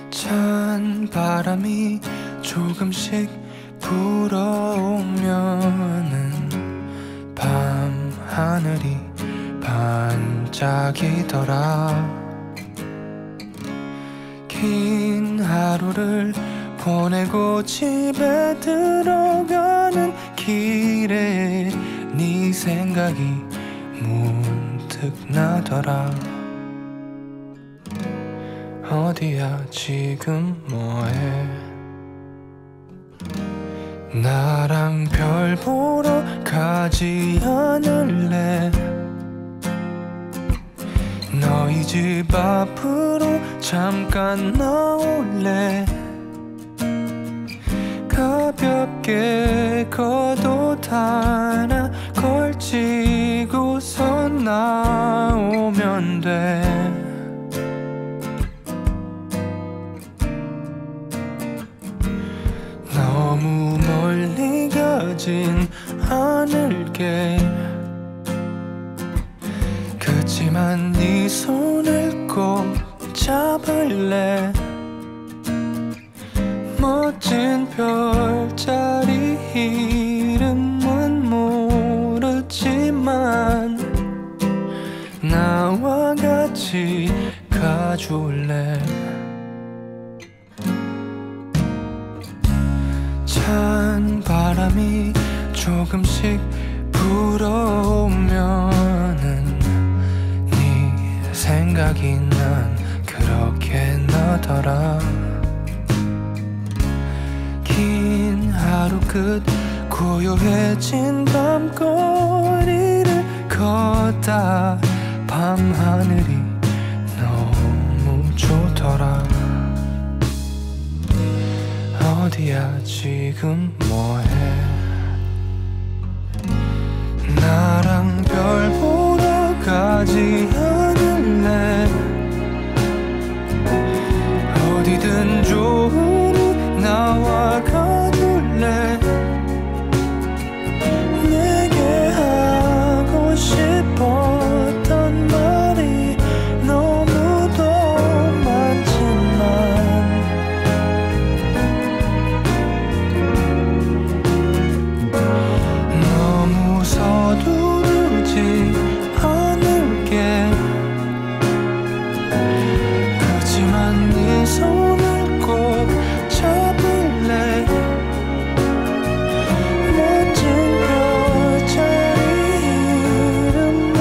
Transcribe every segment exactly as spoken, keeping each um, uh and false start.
찬 바람이 조금씩 불어오면은 밤 하늘이 반짝이더라. 긴 하루를 보내고 집에 들어가는 길에 네 생각이 문득 나더라. 어디야 지금 뭐해? 나랑 별 보러 가지 않을래? 너희 집 앞으로 잠깐 나올래? 가볍게 겉옷 하나 걸치고서 나오면 돼. 너무 멀리 가진 않을게. 그치만 네 손을 꼭 잡을래. 멋진 별자리 이름은 모르지만 나와 같이 가줄래? 찬 바람이 조금씩 불어오면은 네 생각이 난 그렇게 나더라. 긴 하루 끝 고요해진 밤거리를 걷다 밤하늘이 너무 좋더라. 어디야 지금 뭐해? 나랑 별 보러 가지 않을래? 어디든 좋으니 나와 가줄래? 내게 하고 싶었던 말이 너무도 많지만 너무 서두르지 않을게. 그치만 네 손을 꼭 잡을래. 멋진 별자리 이름은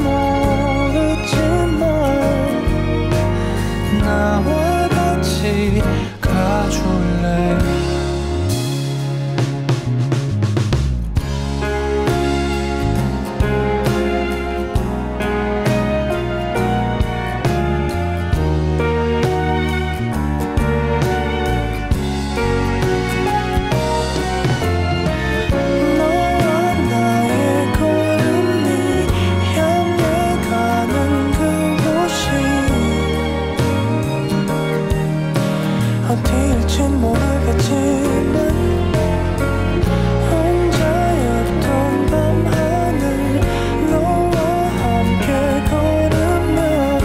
모르지만 나와 같이 가줄래? 어디일진 모르겠지만 혼자였던 밤하늘 너와 함께 걸으면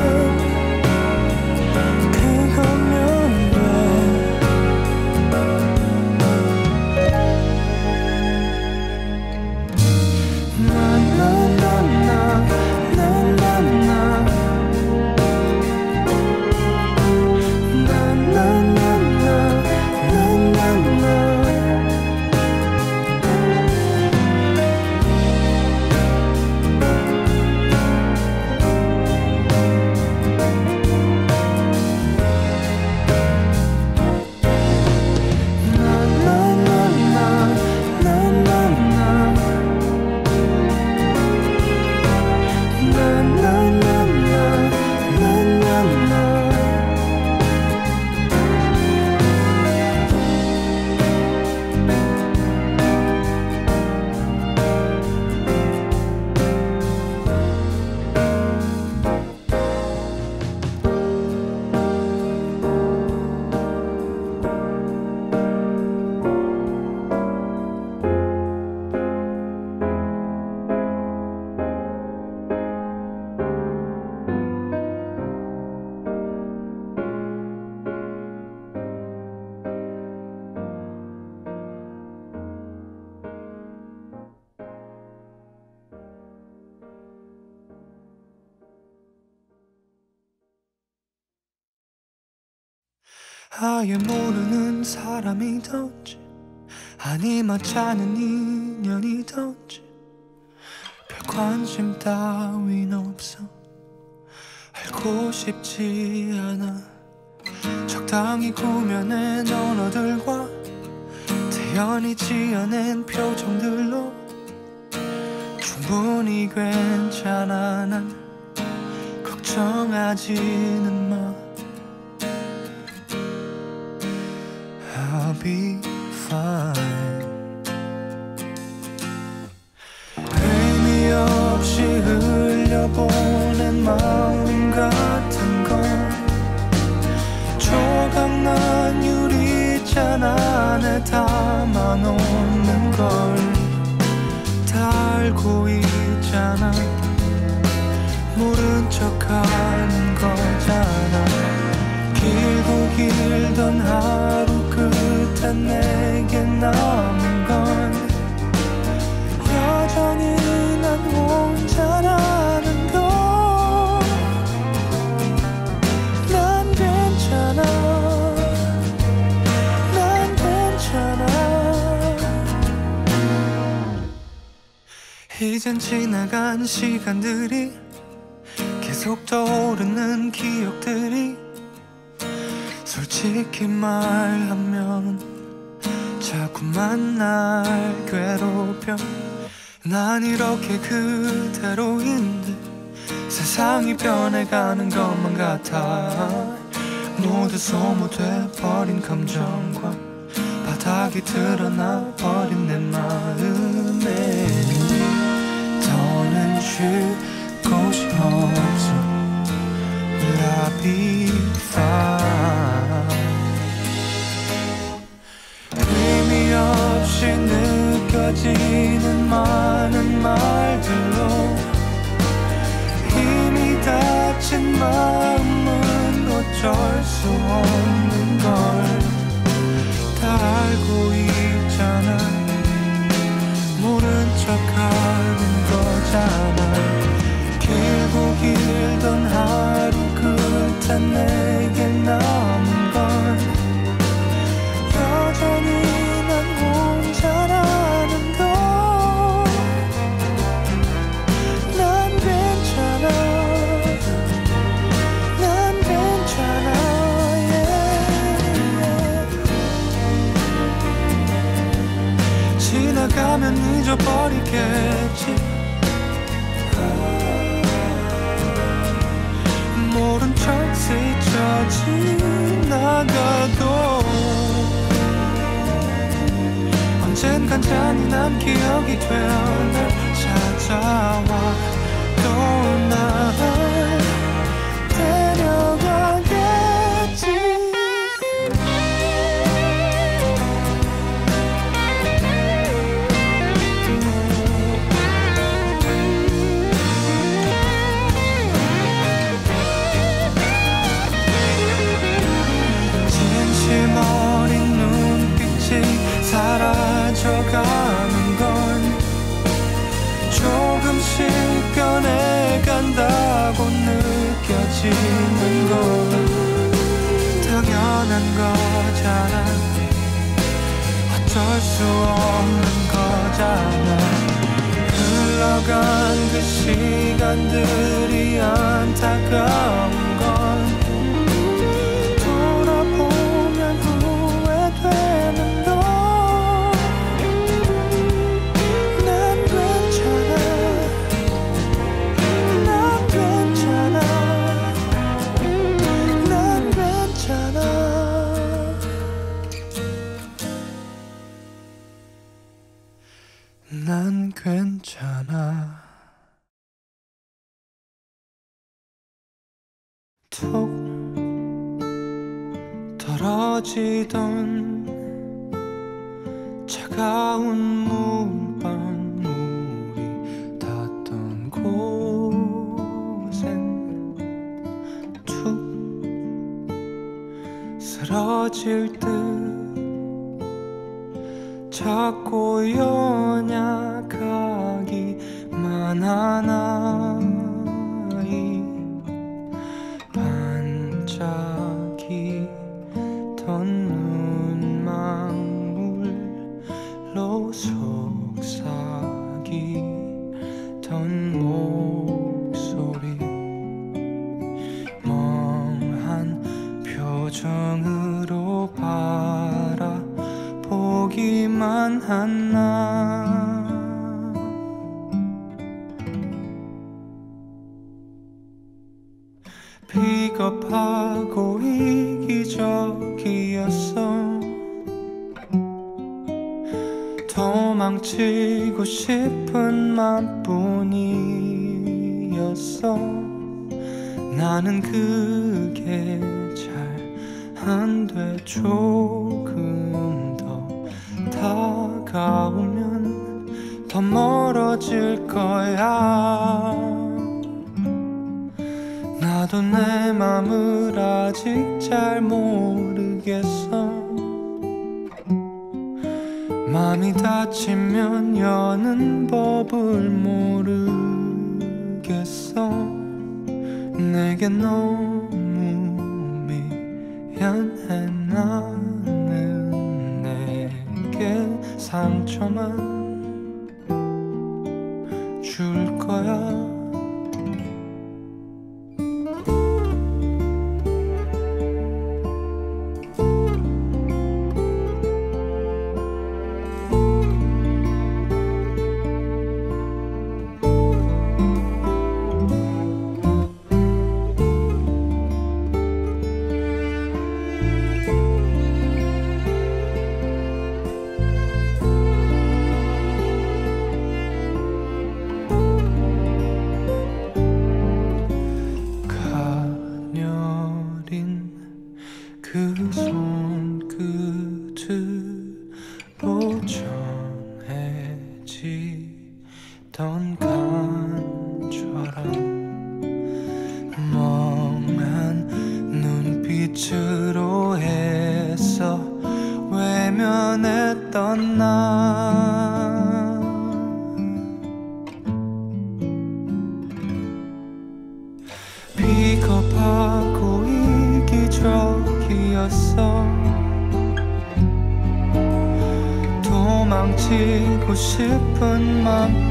그거면 돼. 나나나나 나나나 나나나나 아예 모르는 사람이던지 아니 맞지않은 인연이던지 별 관심 따윈 없어. 알고 싶지 않아. 적당히 구며낸 언어들과 태연히 지어낸 표정들로 충분히 괜찮아. 난 걱정하지는 마. I'll be fine. 의미 없이 흘려보낸 마음 같은 건 조각난 유리잔 안에 담아놓는 걸 다 알고 있잖아. 모른 척하는 거잖아. 길고 길던 하루 끝에 내게 남은 건 여전히 난 혼자라는 걸. 난 괜찮아. 난 괜찮아. 이젠 지나간 시간들이 계속 떠오르는 기억들이 솔직히 말하면 자꾸만 날 괴롭혀. 난 이렇게 그대로인데 세상이 변해가는 것만 같아. 모두 소모돼버린 감정과 바닥이 드러나 버린 내 마음에 더는 쉴 곳이 없어. Will I be fine? 의미 없이 느껴지는 많은 말들로 이미 다친 마음은 어쩔 수 없는 걸 다 알고 있잖아. 모른 척하는 거잖아. 길고 길던 하루 끝에 내게 남은 건 여전히 난 혼자라는 걸. 난 괜찮아. 난 괜찮아. yeah. 지나가면 잊어버리겠지. 모른 척 스쳐 지나가도 언젠간 잔인한 기억이 되어 날 찾아와 또 날 데려가겠지. 어린 눈빛이 사라져가는 건 조금씩 변해간다고 느껴지는 건 당연한 거잖아. 어쩔 수 없는 거잖아. 흘러간 그 시간들이 안타까운 건 난 괜찮아. 툭 떨어지던 차가운 물방울이 닿던 곳엔 툭 쓰러질 듯 작고 연약하기만 한 아이 반짝이던 표정으로 바라보기만 한 나. 비겁하고 이기적이었어. 도망치고 싶은 맘뿐이었어. 나는 그게 잘 안 돼. 조금 더 다가오면 더 멀어질 거야. 나도 내 맘을 아직 잘 모르겠어. 맘이 다치면 여는 법을 모르겠어. 내게 너무 미안해. 나는 내게 상처만 줄 거야. 그 손끝으로 전해지던 간처럼 멍한 눈빛으로 애써 외면했던 나. 비겁하고 이기적이었어. 도망치고 싶은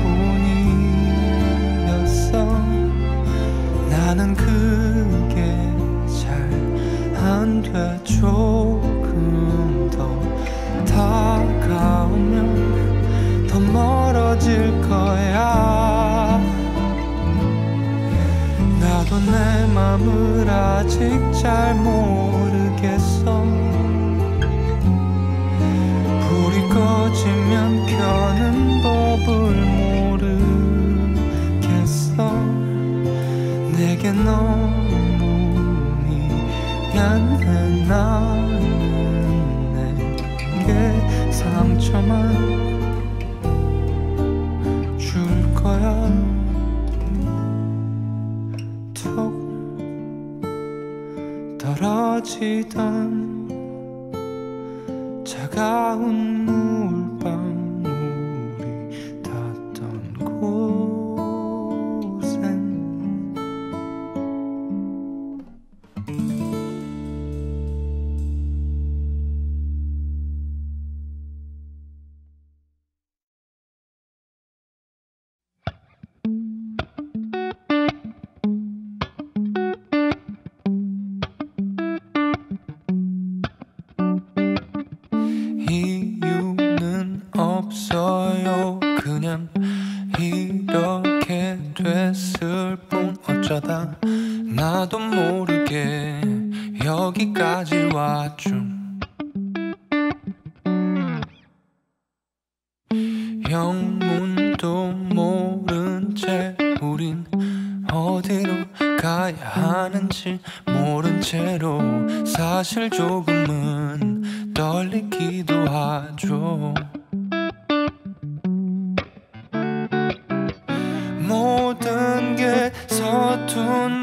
맘뿐이었어. 나는 그게 잘 안 돼. 조금 더 다가오면 더 멀어질 거야. 나도 내 맘을 아직 잘 모르겠어. 불이 꺼지면 켜는 법을 모르겠어. 내게 너무 미안해. 나는 내게 상처만 줄 거야. 툭 떨어지던 차가운 물방울이 닿던 곳엔 이유는 없어요. 그냥 이렇게 됐을 뿐. 어쩌다 나도 모르게 여기까지 왔죠. 영문도 모른 채 우린 어디로 가야 하는지 모른 채로 사실 조금은 떨리기도 하죠. 모든 게 서툰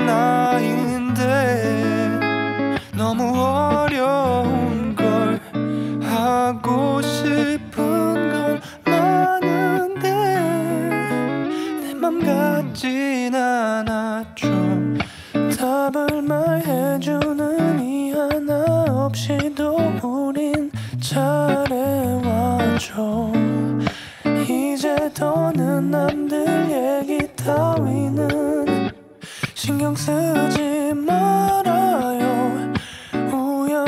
나이인데 너무 어려운 걸 하고 싶은 건 많은데 내 맘 같진 않았죠. 답을 말해주는 이 하나 없이도 우린 잘해왔죠. 이제 더는 남들 얘기 따위는 신경 쓰지 말아요. 우연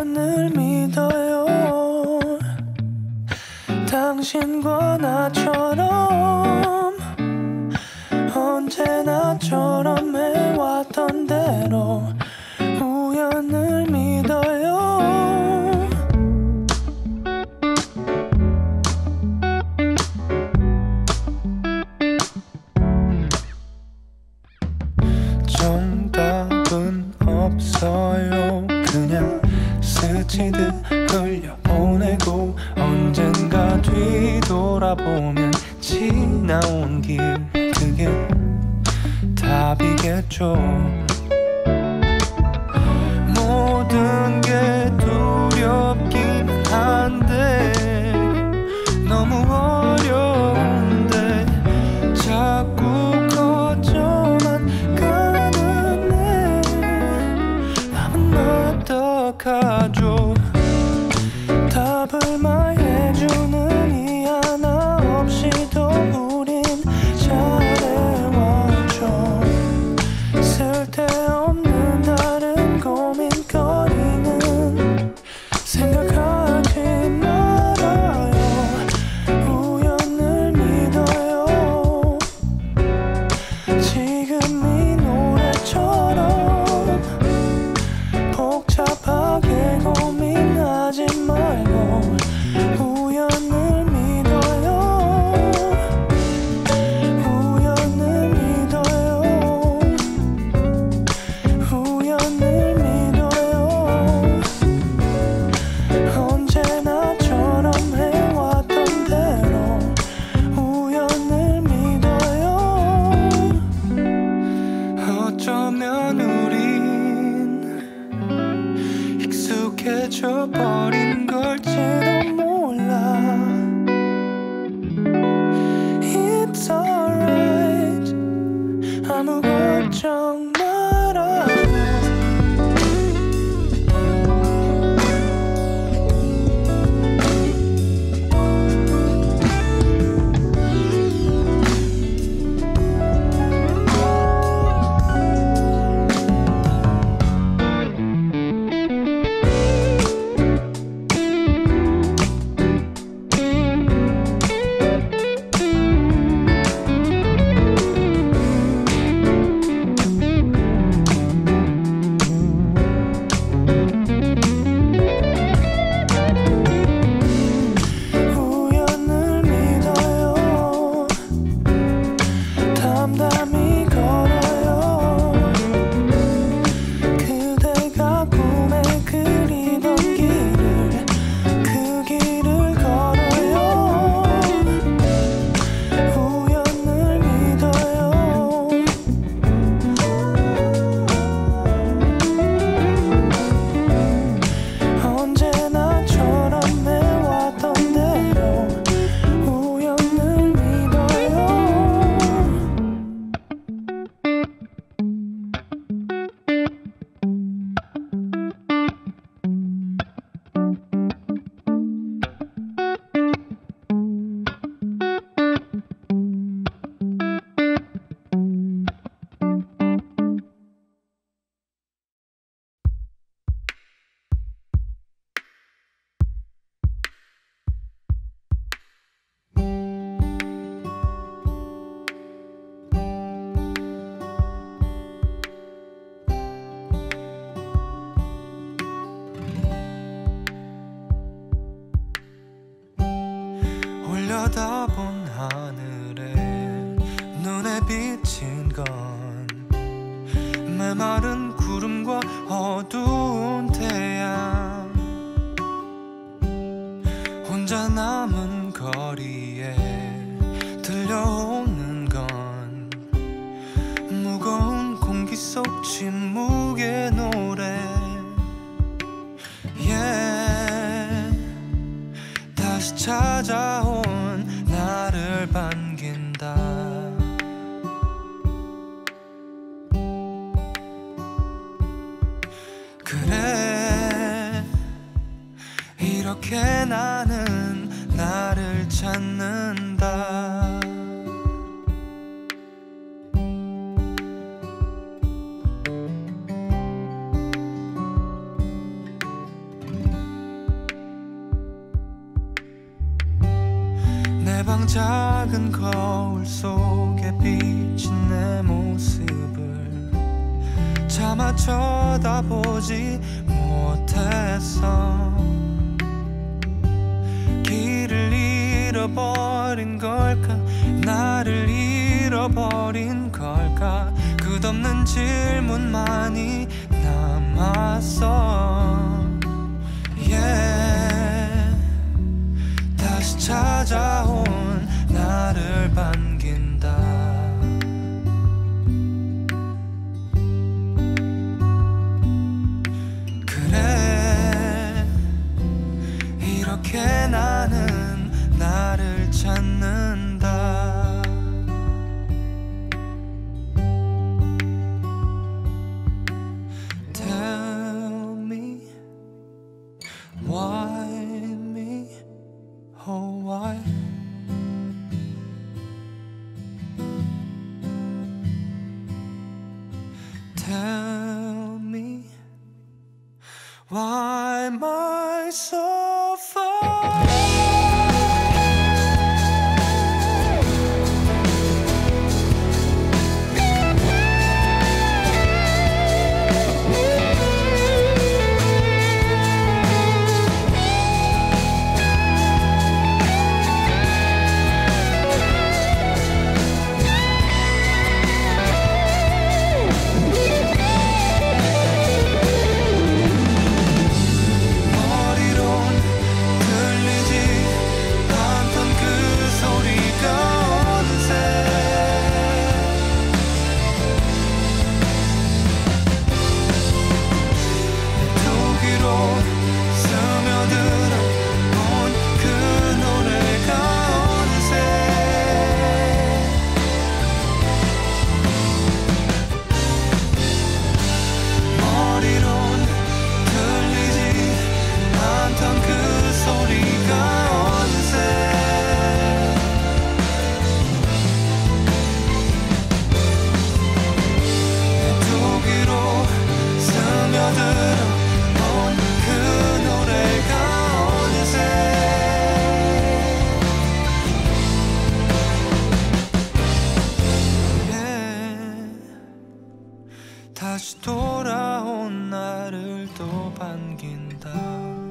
당신과 나처럼 언제나처럼 해왔던 대로 우연을 믿어요. 정답은 없어요. 그냥 스치듯 흘려보내고 언젠가 뒤돌아보면 지나온 길 그게 답이겠죠. 모든 게 두렵긴 한데 너무 어려운데 자꾸 커져만 가는 내 맘은 어떡하죠. 답을 말해주는 이 하나 없이도 우린 잘해왔죠. 쓸데없는 다른 고민거리는 생각하지 말아요. 우연을 믿어요. 지금 이 노래처럼 복잡하게 고민하지 말고 우연을 믿어요. 우연을 믿어요. 우연을 믿어요. 언제나처럼 해왔던 대로 우연을 믿어요. 어쩌면 우린 익숙해져 버린 걸지도 몰라. It's alright. 아무 걱정 말아요. 우연을 믿어요. 담담히 걸어요. 그대가 꿈에 그리던 길을 그 길을 걸어요. 우연을 믿어요. 언제나처럼 해왔던 대로 우연을 믿어요. 올려다본 하늘에 눈에 비친 건 메마른 구름과 어두운 태양. 혼자 남은 거리에 들려오는 건 무거운 공기 속 침묵의 노래. yeah. 다시 찾아온 나를 반긴다. 그래 이렇게 나는 나를 찾는다. 방 작은 거울 속에 비친 내 모습을 차마 쳐다보지 못했어. 길을 잃어버린 걸까, 나를 잃어버린 걸까, 끝없는 질문만이 남았어. yeah. 다시 찾아온 나를 반긴다. 그래, 이렇게 나는 나를 찾는다. Tell me why me, oh why? Tell me why am I so far? 다시 돌아온 나를 또 반긴다.